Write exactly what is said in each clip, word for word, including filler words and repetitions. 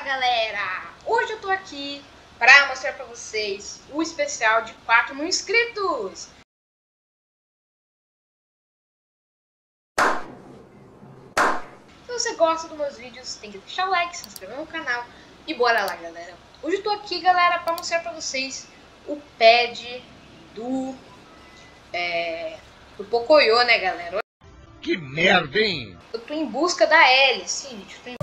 galera! Hoje eu tô aqui para mostrar para vocês o especial de quatro mil inscritos! Se você gosta dos meus vídeos, tem que deixar o like, se inscrever no canal e bora lá, galera! Hoje eu tô aqui, galera, para mostrar para vocês o pad do, é, do Pocoyo, né, galera? Que merda, hein? Eu tô em busca da Ellie, sim, gente, eu tô em...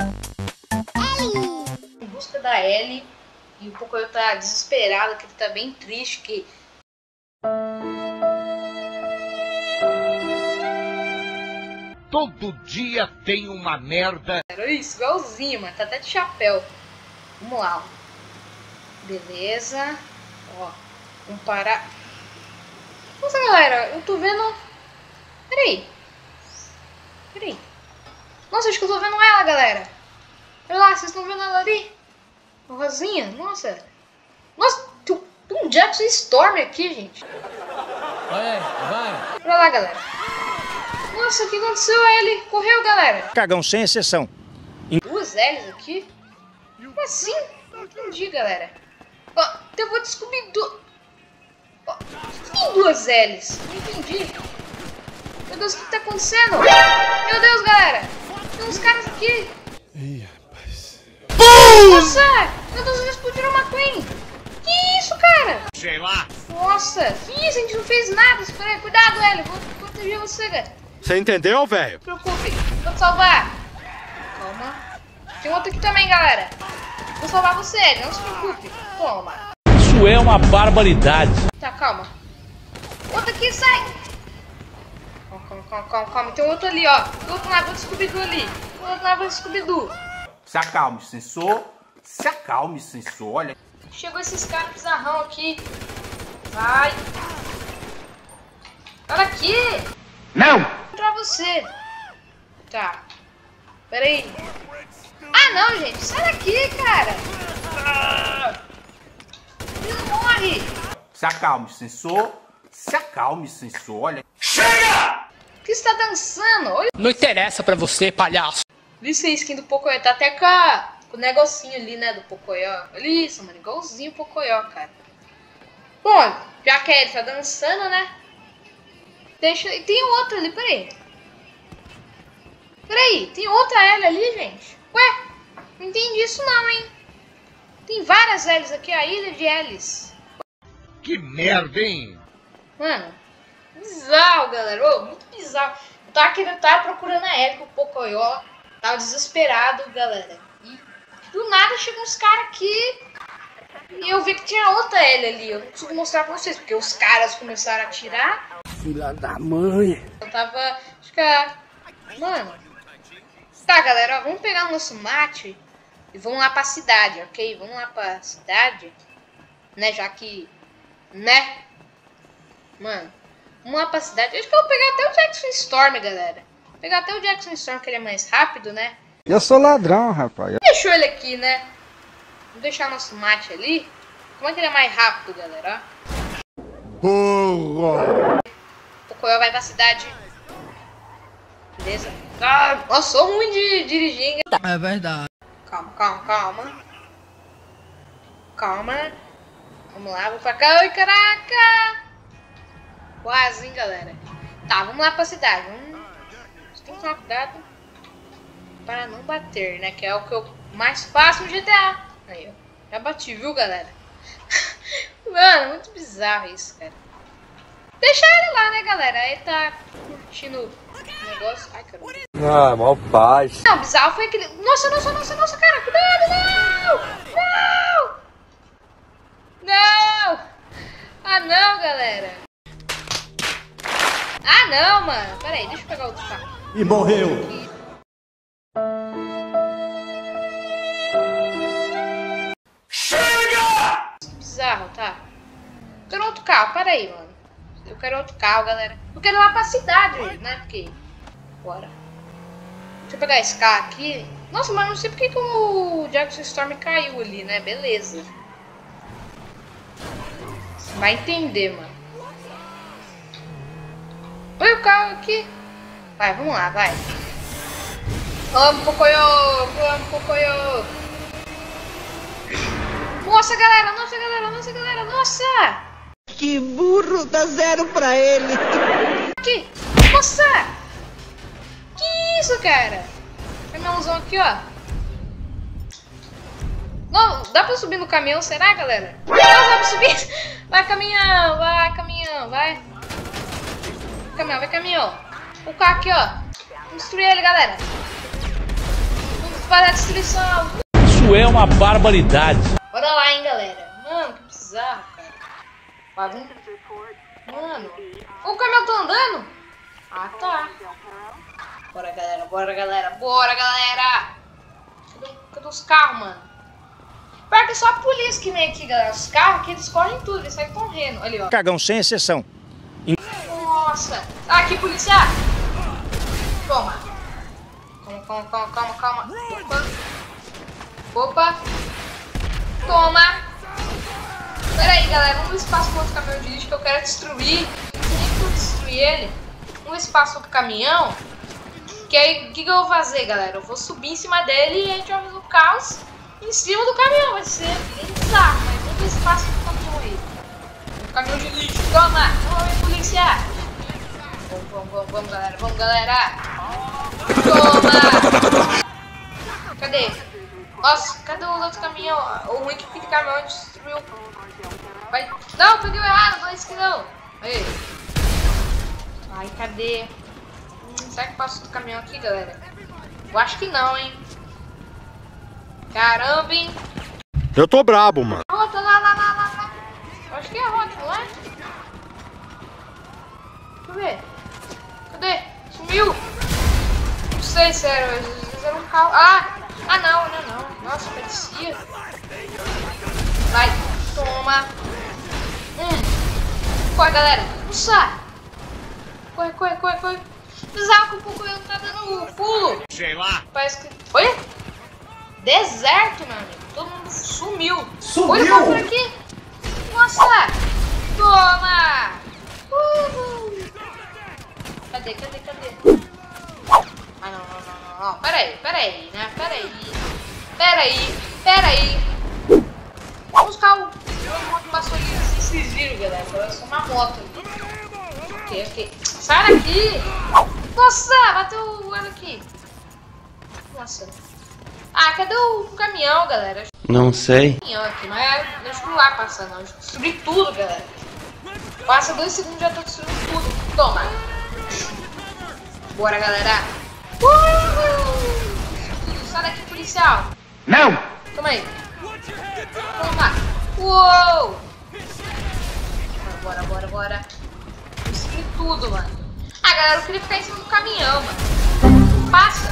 em busca da Ellie. E o Pocoyo tá desesperado, que ele tá bem triste, que... Todo dia tem uma merda. Era isso, igualzinho, mano, tá até de chapéu. Vamos lá, ó. Beleza. Ó, vamos parar. Nossa, galera, eu tô vendo... Peraí. Peraí. Nossa, acho que eu tô vendo ela, galera. Olha lá, vocês estão vendo ela ali? A rosinha, nossa. Nossa, tem um Jackson Storm aqui, gente. Vai, vai. Olha lá, galera. Nossa, o que aconteceu? Ele correu, galera. Cagão, sem exceção. Duas L's aqui? Como assim? Não entendi, galera. Ó, eu vou descobrir du... Ó, tem duas L's. Não entendi. Meu Deus, o que tá acontecendo? Meu Deus, galera. Tem uns caras aqui. Ih, rapaz. Nossa! Meu Deus, eles explodiram uma Queen! Que isso, cara? Sei lá. Nossa! Que isso? A gente não fez nada! Espera aí, cuidado, Hélio! Vou proteger você, cara! Você entendeu, velho? Não se preocupe! Vou te salvar! Calma! Tem outro aqui também, galera! Vou salvar você, Hélio! Não se preocupe! Toma! Isso é uma barbaridade. Tá, calma! Outro aqui, sai! Calma, calma, calma, calma, calma! Tem outro ali, ó! Tem outro lá, vou descobrir do ali! Tem outro lá, vou descobrir do! Se acalme, sensor. Se acalme, sensor. Olha. Chegou esses caras bizarrão aqui. Vai. Olha aqui. Não! Pra você. Tá. Pera aí. Ah, não, gente. Sai daqui, cara. Ele não morre. Se acalme, sensor. Se acalme, sensor. Olha. Chega! Por que você tá dançando? Olha. Não interessa pra você, palhaço. Isso é a skin do Pocoyo. Tá até com, a, com o negocinho ali, né, do Pocoyo. Olha isso, mano. Igualzinho o Pocoyo, cara. Bom, já que ele tá dançando, né? Deixa... E tem outro ali, peraí. Peraí, tem outra L ali, gente. Ué, não entendi isso não, hein. Tem várias L's aqui, a ilha de L's. Que merda, hein? Mano, bizarro, galera. Ô, muito bizarro. Eu tava, querendo, tava procurando a L com o Pocoyo. Tava desesperado, galera. E do nada chegam uns caras aqui. E eu vi que tinha outra L ali. Eu não consigo mostrar pra vocês, porque os caras começaram a atirar. Filha da mãe. Eu tava... Acho que a... Mano. Tá, galera, ó, vamos pegar o nosso mate e vamos lá pra cidade, ok? Vamos lá pra cidade. Né, já que... Né? Mano, vamos lá pra cidade. Acho que eu vou pegar até o Jackson Storm, galera. Vou pegar até o Jackson Storm, que ele é mais rápido, né? Eu sou ladrão, rapaz. Deixou ele aqui, né? Vamos deixar nosso mate ali. Como é que ele é mais rápido, galera? Burro. O Pocoyo vai pra cidade. Beleza? Ah, nossa, sou ruim de dirigir. É verdade. Calma, calma, calma. Calma. Vamos lá, vou pra cá. Oi, caraca! Quase, hein, galera? Tá, vamos lá pra cidade. Vamos... Tem que tomar cuidado para não bater, né? Que é o que eu mais faço no G T A. Aí, ó. Já bati, viu, galera? Mano, muito bizarro isso, cara. Deixa ele lá, né, galera? Ele tá curtindo o negócio. Ai, caramba. Ah, mal paz. Não, bizarro foi aquele... Nossa, nossa, nossa, nossa, cara. Cuidado, não! Não! Não! Ah, não, galera. Ah, não, mano. Pera aí, deixa eu pegar outro carro. E morreu. Chega! Bizarro, tá? Eu quero outro carro, pera aí, mano. Eu quero outro carro, galera. Eu quero ir lá pra cidade, né? Porque... Bora. Deixa eu pegar esse carro aqui. Nossa, mas não sei porque que o Jackson Storm caiu ali, né? Beleza. Você vai entender, mano. Olha o carro aqui. Vai, vamos lá, vai. Vamos, Pocoyo! Vamos, Pocoyo! Nossa, galera, nossa, galera, nossa, galera, nossa! Que burro, dá zero pra ele. Aqui, nossa! Que isso, cara? Caminhãozão aqui, ó. Não, dá pra subir no caminhão, será, galera? Não, dá pra subir. Vai, caminhão, vai, caminhão, vai. Caminhão, vai, caminhão. O carro aqui, ó. Vamos destruir ele, galera. Vamos fazer a destruição. Isso é uma barbaridade. Bora lá, hein, galera. Mano, que bizarro, cara. Vai, vamos... Mano, o caminhão tá andando? Ah, tá. Bora, galera, bora, galera, bora, galera. Cadê, cadê os carros, mano? Pior que só a polícia que vem aqui, galera. Os carros aqui, eles correm tudo, eles saem correndo. Ali, ó. Cagão sem exceção. Nossa. Tá aqui, polícia. Toma. Calma, calma, calma, calma, calma. Opa. Opa. Toma. Pera aí, galera. Vamos ver se passa pro outro caminhão de lixo que eu quero destruir. Nem que eu destruir ele. Vamos ver se passa outro caminhão. Que aí, o que, que eu vou fazer, galera? Eu vou subir em cima dele e a gente vai fazer o caos em cima do caminhão. Vai ser bem bizarro, mas vamos ver se passa pro caminhão aí. O caminhão de lixo. Toma. Vamos ver, polícia. Vamos, vamos, vamos, vamos, galera. Vamos, galera. Toma. Cadê? Nossa, cadê o outro caminhão? O ruim que aquele caminhão destruiu. Vai. Não, peguei o errado. Não é isso que não. Aí. Ai, cadê? Hum, será que passa outro caminhão aqui, galera? Eu acho que não, hein? Caramba, hein? Eu tô brabo, mano. Rota, lá, lá, lá, lá, lá. Eu acho que é a rota, não é? Deixa eu ver. Cadê? Sumiu. Não sei, sério. Eles eram um carro. Ah! Ah, não, não, não. Nossa, parecia. Vai, toma. Hum. Corre, galera. Nossa. Corre, corre, corre, corre. Bizarro que o pouco não tá dando pulo. Sei lá. Parece que... Olha. Deserto, meu amigo. Todo mundo sumiu. Sumiu? Olha o por aqui. Nossa. Toma. Uhul. Cadê, cadê, cadê? Ah, não, não, não, não, não. Pera aí, pera aí, né? Pera aí. Pera aí, pera aí. Vamos buscar o... A moto passou ali. Vocês viram, galera? Parece uma moto ali. Ok, ok. Sai daqui. Nossa, bateu o ano aqui. Nossa. Ah, cadê o caminhão, galera? Não sei. Caminhão aqui, não é... Deixa eu lá passar, não. Destruí tudo, galera. Passa dois segundos e já tô destruindo tudo. Toma. Bora, galera. Uhul. Sai daqui, policial. Não! Toma aí. Toma. Uou. Bora, bora, bora. Destruí tudo, mano. Ah, galera, eu queria ficar em cima do caminhão, mano. Passa.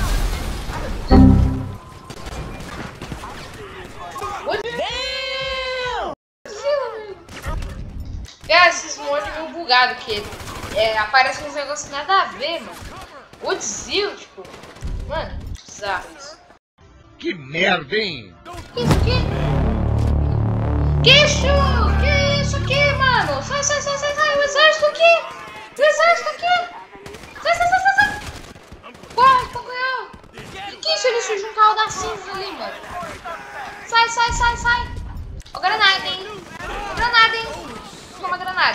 É, esses mods meio bugado, que é, aparece uns negócios nada a ver, mano. O desvio, tipo... Mano, bizarro isso. Que merda, hein? Que isso aqui? Que isso? Que isso aqui, mano? Sai, sai, sai, sai, sai. O exército aqui. O exército aqui. Sai, sai, sai, sai, sai. Corre, correu. Que que isso? Ele surgiu um carro da cinza ali, mano. Sai, sai, sai, sai. Ó, granada, hein? Ó, granada, hein? Toma granada.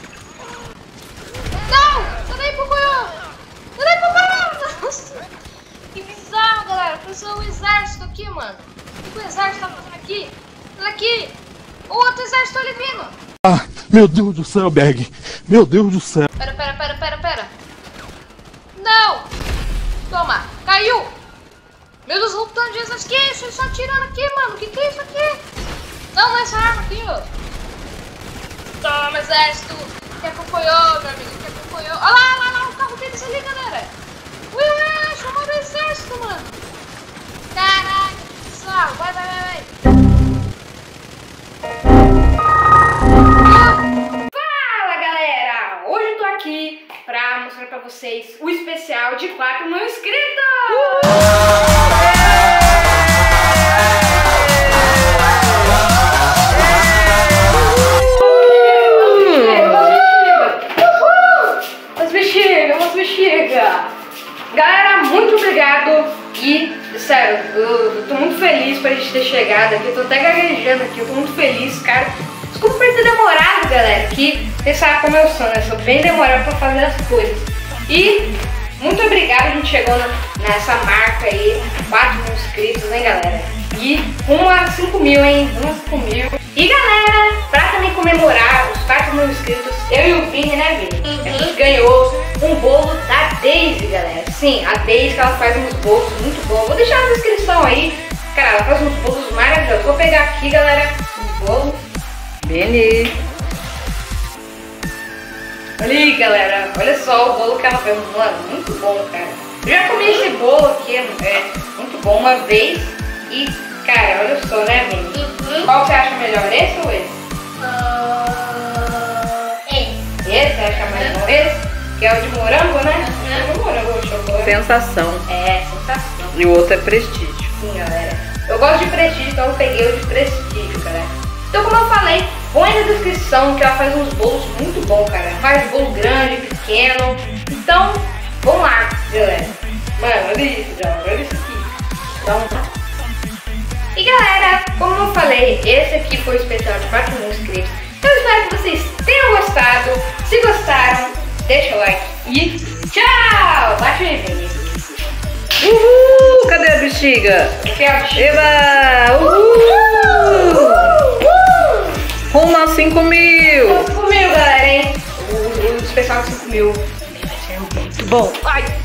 Não! Sai daí, Pocoyo! Sai daí, Pocoyo! Nossa! Que bizarro, galera. Pensou o exército aqui, mano. O que o exército tá fazendo aqui? Olha aqui! O outro exército ali vindo! Ah, meu Deus do céu, Berg. Meu Deus do céu. Pera, pera, pera, pera, pera. Não! Toma! Caiu! Meu Deus, o tanto de exército. Que isso? Eles estão atirando aqui, mano. Que que é isso aqui? Não, não é essa arma aqui, ó. Toma, exército! Que acompanhou, meu amigo, que acompanhou. Olha lá, olha lá, o carro deles ali, galera! Ui, ui, chamou do exército, mano! Caraca, que bizarro! Vai, vai, vai, vai! Fala, galera! Hoje eu tô aqui pra mostrar pra vocês o especial de quatro mil inscritos! Galera, muito obrigado e, sério, eu, eu tô muito feliz por a gente ter chegado aqui. Eu tô até gaguejando aqui, eu tô muito feliz, cara. Desculpa por ter demorado, galera, que você sabe como eu sou, né? Eu sou bem demorado pra fazer as coisas. E muito obrigado, a gente chegou na, nessa marca aí, quatro mil inscritos, hein, galera? E rumo a cinco mil, hein? Rumo a cinco mil. E galera, pra também comemorar os quatro mil inscritos, eu e o Vini, né, Vini? A gente ganhou um bolo da Daisy, galera. Sim, a Daisy, que ela faz uns bolos muito bons. Vou deixar na descrição aí. Cara, ela faz uns bolos maravilhosos. Vou pegar aqui, galera, um bolo. Vini. Olha aí, galera. Olha só o bolo que ela fez. Mano, muito bom, cara. Eu já comi esse bolo aqui, é muito bom uma vez. E, cara, olha só, né, Vini? Uhum. Qual você acha melhor, esse ou esse? Uh, esse. Esse, você acha mais bom? Esse? Que é o de morango, né? Uhum. É o de morango, o chocolate. Sensação. É, sensação. E o outro é prestígio. Sim, galera. Eu gosto de prestígio, então eu peguei o de prestígio, galera. Então, como eu falei, põe na descrição que ela faz uns bolos muito bons, cara. Faz bolo grande, pequeno. Então, vamos lá, galera. Mano, olha isso, galera. Olha isso aqui. Dá um... E galera, como eu falei, esse aqui foi o especial de quatro mil inscritos. Eu espero que vocês tenham gostado. Se gostaram, deixa o like e tchau! Baixa o e-mail. Uhul! Cadê a bexiga? Aqui é a bexiga. Eba! Uhul! Uhul! Rumo a cinco mil! cinco mil, galera, hein? O, o especial de cinco mil vai ser muito bom. Ai!